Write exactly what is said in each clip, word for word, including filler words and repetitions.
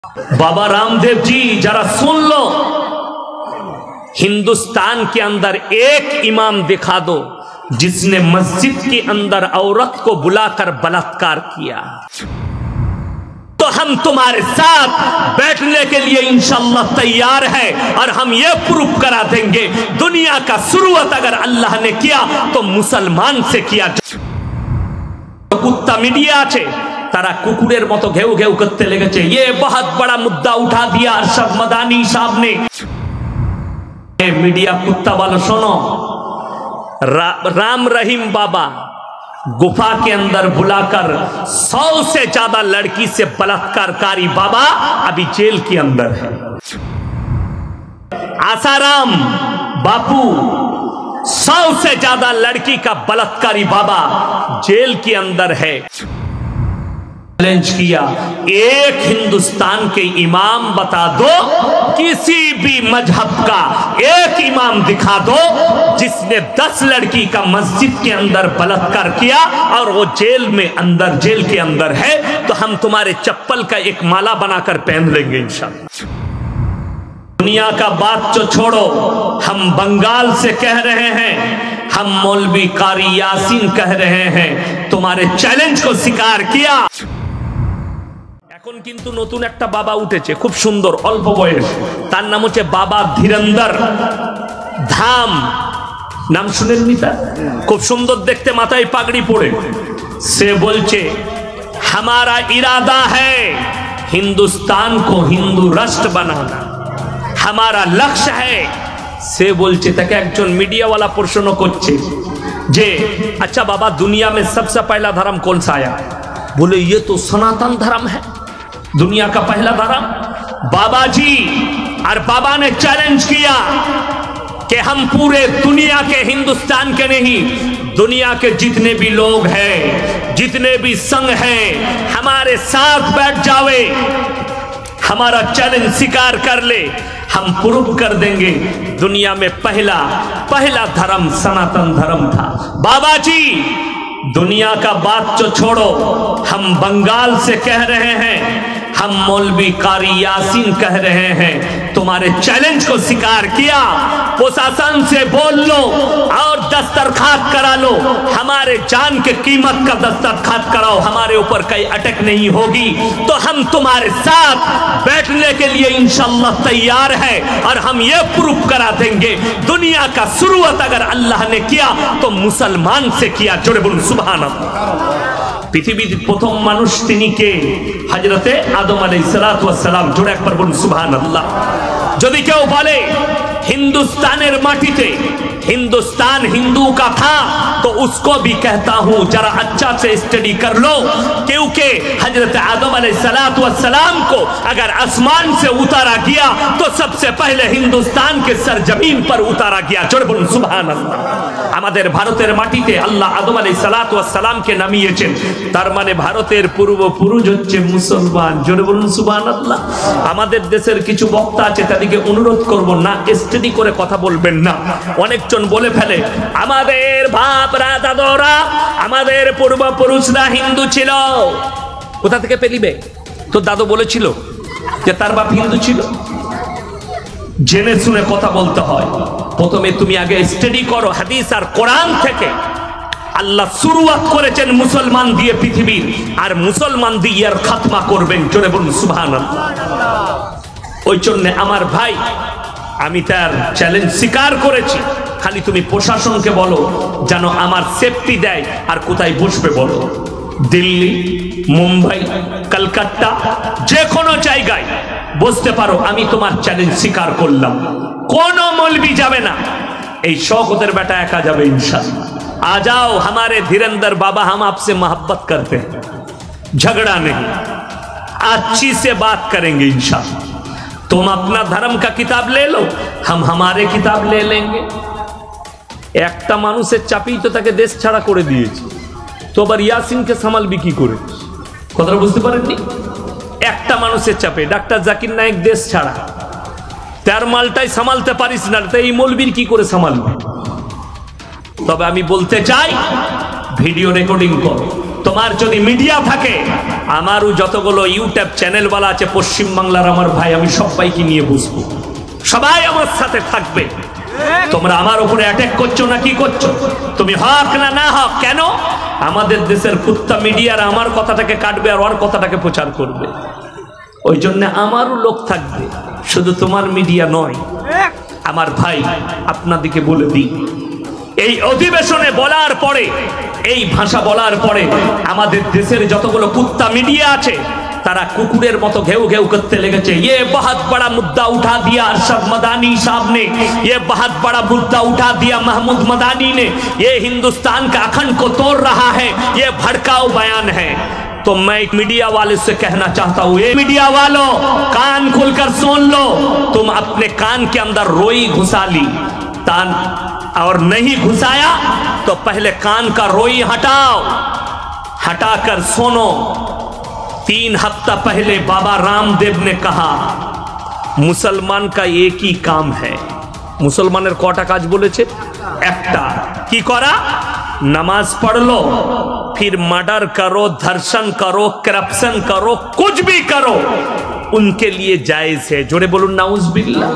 बाबा रामदेव जी जरा सुन लो, हिंदुस्तान के अंदर एक इमाम दिखा दो जिसने मस्जिद के अंदर औरत को बुलाकर बलात्कार किया, तो हम तुम्हारे साथ बैठने के लिए इंशाअल्लाह तैयार है और हम ये प्रूफ करा देंगे दुनिया का शुरुआत अगर अल्लाह ने किया तो मुसलमान से किया। कुत्ता मीडिया আছে तारा कुकुरेर मतो घेउ घेउ करते लेगेছে। ये बहुत बड़ा मुद्दा उठा दिया अरशद मदानी साहब ने। मीडिया कुत्ता वालों सुनो, रा, राम रहीम बाबा गुफा के अंदर बुलाकर सौ से ज्यादा लड़की से बलात्कारकारी बाबा अभी जेल के अंदर है। आसाराम बापू सौ से ज्यादा लड़की का बलात्कारी बाबा जेल के अंदर है। चैलेंज किया, एक हिंदुस्तान के इमाम बता दो, किसी भी मजहब का एक इमाम दिखा दो जिसने दस लड़की का मस्जिद के अंदर बलात्कार किया और वो जेल में अंदर जेल के अंदर है, तो हम तुम्हारे चप्पल का एक माला बनाकर पहन लेंगे इंशाअल्लाह। दुनिया का बात जो छोड़ो, हम बंगाल से कह रहे हैं, हम मौलवी कारी यासीन कह रहे हैं, तुम्हारे चैलेंज को स्वीकार किया। এখন কিন্তু নতুন একটা বাবা উঠেছে, খুব সুন্দর, অল্প বয়স, তার নাম হচ্ছে বাবা ধীরেন্দর ধাম। নাম শুনেননি? তা খুব সুন্দর দেখতে, মাথায় পাগড়ি পরে। সে বলছে हमारा इरादा है हिंदुस्तान को हिंदू राष्ट्र बनाना, हमारा लक्ष्य है। সে বলছে, তাকে একজন মিডিয়াওয়ালা প্রশ্ন করছে যে अच्छा बाबा दुनिया में सबसे पहला धर्म कौन सा आया? बोले ये तो सनातन धर्म है, दुनिया का पहला धर्म। बाबा जी और बाबा ने चैलेंज किया कि हम पूरे दुनिया के, हिंदुस्तान के नहीं, दुनिया के जितने भी लोग हैं, जितने भी संघ हैं, हमारे साथ बैठ जावे, हमारा चैलेंज स्वीकार कर ले, हम प्रूव कर देंगे दुनिया में पहला पहला धर्म सनातन धर्म था। बाबा जी दुनिया का बात जो छोड़ो, हम बंगाल से कह रहे हैं, हम मौलवी कारी यासीन कह रहे हैं, तुम्हारे चैलेंज को स्वीकार किया। प्रशासन से बोल लो और दस्तरखात करा लो, हमारे जान के कीमत का दस्तरखात कराओ, हमारे ऊपर कोई अटैक नहीं होगी, तो हम तुम्हारे साथ बैठने के लिए इंशाअल्लाह तैयार है और हम ये प्रूफ करा देंगे दुनिया का शुरुआत अगर अल्लाह ने किया तो मुसलमान से किया। जोड़े बोलूं सुभान अल्लाह। पृथ्वीर प्रथम मानुष तिनी के? हजरते आदम अलैहिस्सलातु वस्सलाम। जोड़े एकबार बोलুন सुभानाल्लाह। যদি কেউ বলে हिंदुस्तानेर माटीते हिंदुस्तान हिंदू का था तो उसको भी कहता हूं जरा अच्छा से स्टडी कर लो, क्योंकि हजरत आदम अलैहिस्सलातु वस्सलाम को अगर आसमान से उतारा गया तो सबसे पहले हिंदुस्तान के सरजमीन पर उतारा गया। जोड़े बोलুন सुभानाल्लाह। आमादेर भारतेर माटीते आल्लाह आदम अलैहिस्सलातु वस्सलाम के नामिয়েছেন, तार माने भारतेर पूर्वपुरुष হচ্ছে मुसलमान। जोड़े बोलুন सुभानाल्लाह। आमादेर देशेर किछु बक्ता আছে, তাদেরকে অনুরোধ করব না স্টাডি করে কথা বলবেন না। অনেকজন বলে ফেলে আমাদের বাপরা দাদরা আমাদের পূর্বপুরুষরা হিন্দু ছিল। কোথা থেকে পেলিবে? তো দাদু বলেছিল যে তার বাপ হিন্দু ছিল। জেনে শুনে কথা বলতে হয়। প্রথমে তুমি আগে স্টাডি করো হাদিস আর কোরআন থেকে। আল্লাহ শুরুয়াত করেছেন মুসলমান দিয়ে পৃথিবীর, আর মুসলমান দিয়ে এর খাতমা করবেন। জোরে বলুন সুবহানাল্লাহ। ওই জন্য আমার ভাই, আমি তার চ্যালেঞ্জ স্বীকার করেছি, খালি তুমি প্রশাসনকে বলো যেন আমার সেফটি দেয় আর কোথায় বসবে বলো। দিল্লি, মুম্বাই, কলকাতা, যে কোনো জায়গায় বসতে পারো, আমি তোমার চ্যালেঞ্জ স্বীকার করলাম। কোনো মৌলবি যাবে না, এই শওকতের বেটা একা যাবে इंशाअल्लाह। आ जाओ हमारे धीरेंद्र बाबा, हम आपसे मोहब्बत करते हैं, झगड़ा नहीं, अच्छी से बात करेंगे इंशाअल्लाह। तुम अपना धर्म का किताब ले लो, हम हमारे किताब ले लेंगे। একটা মানুষের চাপেই তো তাকে দেশ ছাড়া করে দিয়েছে, তো আবার ইয়াসিনকে সামালবি কি করে? কথাটা বুঝতে পারেননি? একটা মানুষের চাপে ডাক্তার জাকির নায়েক দেশ ছাড়া, তার মালটাই সামালতে পারিস না, তো এই মৌলবীর কি করে সামালবি? তবে আমি বলতে চাই, ভিডিও রেকর্ডিং করো, তোমার যদি মিডিয়া থাকে, আমারও যতগুলো ইউটিউব চ্যানেলওয়ালা আছে পশ্চিম বাংলার আমার ভাই, আমি সবাইকে নিয়ে বুঝবো, সবাই আমার সাথে থাকবে। তোমরা আমার উপরে অ্যাটাক করছো না কি করছো? তুমি হক না না হক কেন? আমাদের দেশের কুত্তা মিডিয়ার আমার কথাটাকে কাটবে আর ওর কথাটাকে প্রচার করবে। ওই জন্য আমারও লোক থাকবে, শুধু তোমার মিডিয়া নয়। আমার ভাই আপনাদেরকে বলে দিই, এই অধিবেশনে বলার পরে, এই ভাষা বলার পরে আমাদের দেশের যতগুলো কুত্তা মিডিয়া আছে তারা কুকুরের মতো ঘেউ ঘেউ করতে লেগেছে। ये बहुत बड़ा मुद्दा उठा दिया अरशद मदानी साहब ने, ये बहुत बड़ा मुद्दा उठा दिया महमूद मदानी ने, ये हिंदुस्तान का अखंड को तोड़ रहा है, ये भड़काऊ बयान है। तो मैं मीडिया वाले से कहना चाहता हूं, ये मीडिया वालों कान खुलकर सुन लो। तुम अपने कान के अंदर रोई घुसा ली तान और नहीं घुसाया तो पहले कान का रोई हटाओ, हटाकर सुनो। तीन हफ्ता पहले बाबा रामदेव ने कहा मुसलमान का एक ही काम है। मुसलमानेर कटा काज बोलेছে? একটা। কি করা? नमाज पढ़ लो, फिर मर्डर करो, धर्षण करो, करप्शन करो, कुछ भी करो, उनके लिए जायज है। जोरे बोलুন नाउजुबिल्लाह।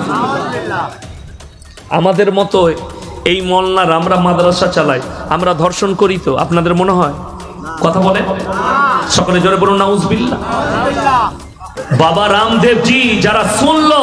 আমাদের মতো এই মোল্লার আমরা মাদ্রাসা চালাই, আমরা ধর্ষণ করি তো আপনাদের মনে হয়? কথা বলে সকলে জোরে বলুন নাউজুবিল্লাহ। बाबा रामदेव जी जरा सुन लो,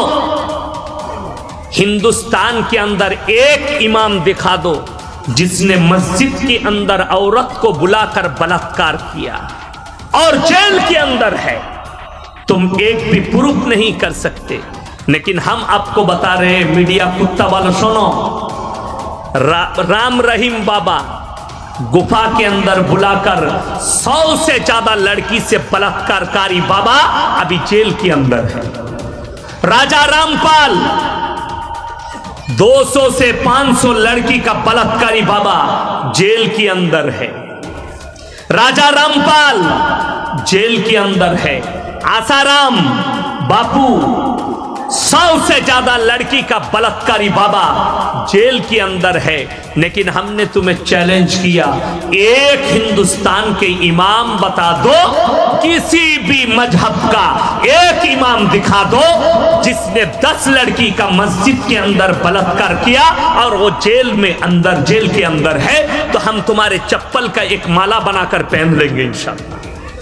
हिंदुस्तान के अंदर एक इमाम दिखा दो जिसने मस्जिद के अंदर औरत को बुलाकर बलात्कार किया और जेल के अंदर है। तुम एक भी प्रूफ नहीं कर सकते, लेकिन हम आपको बता रहे हैं मीडिया कुत्ता वालों सुनो, रा, राम रहीम बाबा गुफा के अंदर बुलाकर सौ से ज्यादा लड़की से बलात्कारकारी बाबा अभी जेल के अंदर है। राजा रामपाल दो सौ से पांच सौ लड़की का बलात्कारी बाबा जेल के अंदर है। राजा रामपाल जेल के अंदर है। आसाराम बापू सौ से ज्यादा लड़की का बलात्कारी बाबा जेल के अंदर है। लेकिन हमने तुम्हें चैलेंज किया, एक हिंदुस्तान के इमाम बता दो, किसी भी मजहब का एक इमाम दिखा दो जिसने दस लड़की का मस्जिद के अंदर बलात्कार किया और वो जेल में अंदर जेल के अंदर है, तो हम तुम्हारे चप्पल का एक माला बनाकर पहन लेंगे इंशाअल्लाह।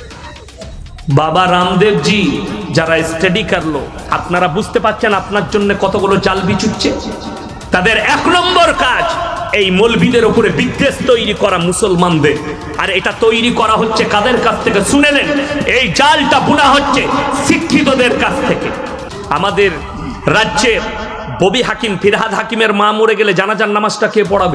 बाबा रामदेव जी যারা স্টাডি করলো, আপনারা বুঝতে পারছেন আপনার জন্য কতগুলো জাল বিছুচ্ছে। তাদের এক নম্বর কাজ এই মৌলবীদের উপরে বিদ্বেষ তৈরি করা মুসলমানদের। আর এটা তৈরি করা হচ্ছে কাদের কাছ থেকে শুনে নেন, এই জালটা বুনা হচ্ছে শিক্ষিতদের কাছ থেকে। আমাদের রাজ্যে ববি হাকিম ফিরহাদ হাকিমের মা মরে গেলে জানাজার নামাজটা কে পড়াবে?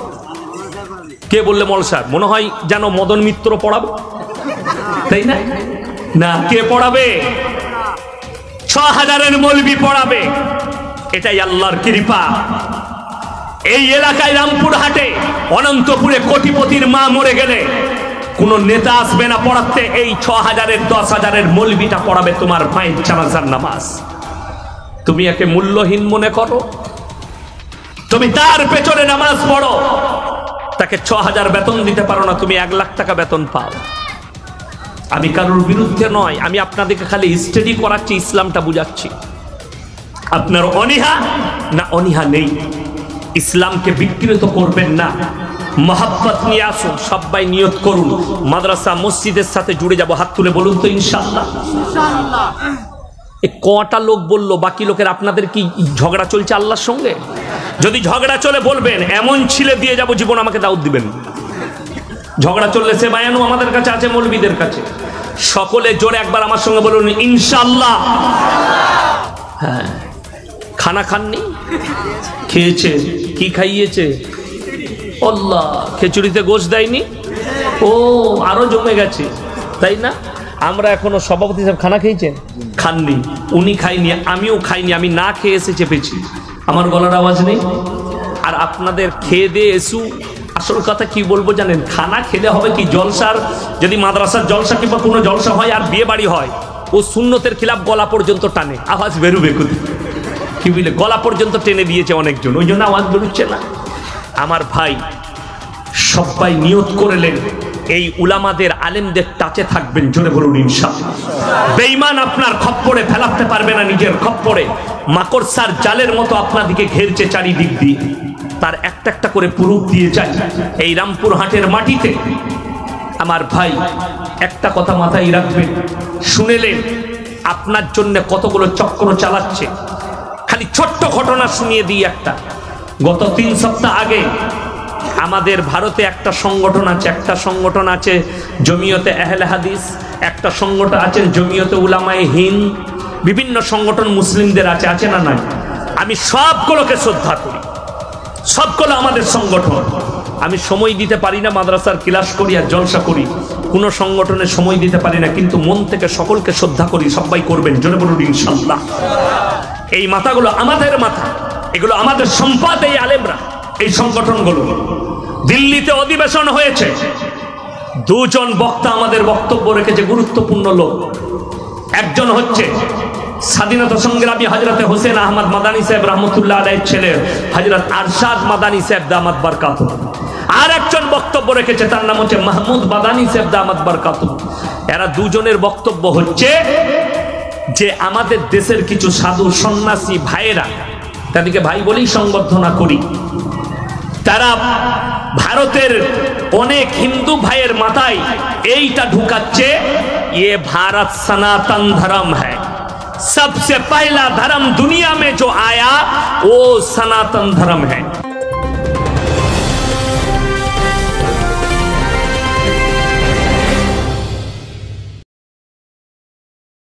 কে বললে মল স্যার? মনে হয় যেন মদন মিত্র পড়াবে, তাই না? না, কে পড়াবে? ছ হাজারের মৌলবি পড়াবে। এটাই আল্লাহর কৃপা। এই এলাকায় রামপুরহাটে অনন্তপুরে কোটিপতির মা মরে গেলে কোন নেতা আসবে না পড়াতে, এই ছ হাজারের দশ হাজারের মৌলবিটা পড়াবে তোমার মায়ের জানাজার নামাজ। তুমি একে মূল্যহীন মনে করো? তুমি তার পেছনে নামাজ পড়ো, তাকে ছ হাজার বেতন দিতে পারো না, তুমি এক লাখ টাকা বেতন পাও। আমি কারোর বিরুদ্ধে নয়, আমি আপনাদেরকে খালি স্টাডি করাচ্ছি, ইসলামটা বুঝাচ্ছি। আপনার অনীহা না অনীহা নেই, ইসলামকে বিকৃত করবেন না, মহাব্বত নিয়ে আসুন। সবাই নিয়ত করুন মাদ্রাসা মসজিদের সাথে জুড়ে যাব। হাত তুলে বলুন তো ইনশাআল্লাহ। ইনশাআল্লাহ। এই কটা লোক বললো, বাকি লোকের আপনাদের কি ঝগড়া চলছে আল্লাহর সঙ্গে? যদি ঝগড়া চলে বলবেন এমন ছিলে দিয়ে যাব জীবন আমাকে দাউদ দিবেন। ঝগড়া চললে সে বায়ানও আমাদের কাছে আছে, মৌলবীদের কাছে। সকলে জোরে একবার আমার সঙ্গে বলুন ইনশাআল্লাহ। হ্যাঁ, খানা খাননি? খেয়েছে। কি খাইয়েছে? আল্লাহ, খিচুড়িতে গোশ দেয়নি? ও আরো জমে গেছে, তাই না? আমরা এখনো সভাপতি সাহেব খানা খেয়েছেন? খাননি। উনি খাইনি, আমিও খাইনি, আমি না খেয়ে এসে চেপেছি। আমার গলার আওয়াজ নেই। আর আপনাদের খেয়ে দিয়ে এসু আসল কথা কি বলবো জানেন? খানা খেলে হবে কি জলসার, যদি মাদ্রাসার জলসা কিংবা কোনো জলসা হয় আর বিয়ে বাড়ি হয়, ও সুন্নতের খিলাফ গলা পর্যন্ত টানে, আওয়াজ বেরোবে কি বুঝলে? গলা পর্যন্ত টেনে দিয়েছে অনেকজন, ওই জন্য আওয়াজ বেরোচ্ছে না। আমার ভাই সবাই নিয়ত করলেন এই উলামাদের আলেমদের টাচে থাকবেন, জোরে বলুন ইনশাআল্লাহ। বেঈমান আপনার খপ্পরে ফেলাতে পারবে না, নিজের খপ্পরে মাকড়সার জালের মতো আপনাদিকে ঘেরছে চারিদিক দিয়ে, তার একটা একটা করে পুরুষ দিয়ে যায় এই রামপুর হাটের মাটিতে। আমার ভাই একটা কথা মাথায় রাখবেন, শুনেলেন আপনার জন্য কতগুলো চক্র চালাচ্ছে। খালি ছোট্ট ঘটনা শুনিয়ে দিই একটা। গত তিন সপ্তাহ আগে আমাদের ভারতে একটা সংগঠন আছে, একটা সংগঠন আছে জমিয়তে আহলে হাদিস, একটা সংগঠন আছে জমিয়তে উলামায়ে হিন্দ, বিভিন্ন সংগঠন মুসলিমদের আছে, আছে না নাই? আমি সবগুলোকে শ্রদ্ধা করি, সবগুলো আমাদের সংগঠন। আমি সময় দিতে পারি না, মাদ্রাসার ক্লাস করি আর জলসা করি, কোনো সংগঠনে সময় দিতে পারি না, কিন্তু মন থেকে সকলকে শ্রদ্ধা করি। সবাই করবেন, জোরে বলুন ইনশাআল্লাহ। এই মাথাগুলো আমাদের মাথা, এগুলো আমাদের সম্পদ। এই আলেমরা, এই সংগঠনগুলো। দিল্লিতে অধিবেশন হয়েছে, দুজন বক্তা আমাদের বক্তব্য রেখেছে, গুরুত্বপূর্ণ লোক। একজন হচ্ছে স্বাধীনতা সংগ্রামী হযরত হোসেন আহমদ মাদানী সাহেব রহমতুল্লাহ আলাইহির ছেলে হযরত আরশাদ মাদানী সাহেব দামাত বরকাতুহু। আর একজন বক্তব্য রেখেছে, তার নাম হচ্ছে মাহমুদ মাদানী সাহেব দামাত বরকাতুহু। এরা দুজনের বক্তব্য হচ্ছে যে আমাদের দেশের কিছু সাধু সন্ন্যাসী ভাইয়েরা, তাদেরকে ভাই বলেই সংবর্ধনা করি, তারা ভারতের অনেক হিন্দু ভাইয়ের মাথায় এইটা ঢুকাচ্ছে, ये भारत सनातन धर्म है, सबसे पहला धर्म दुनिया में जो आया वो सनातन धर्म है।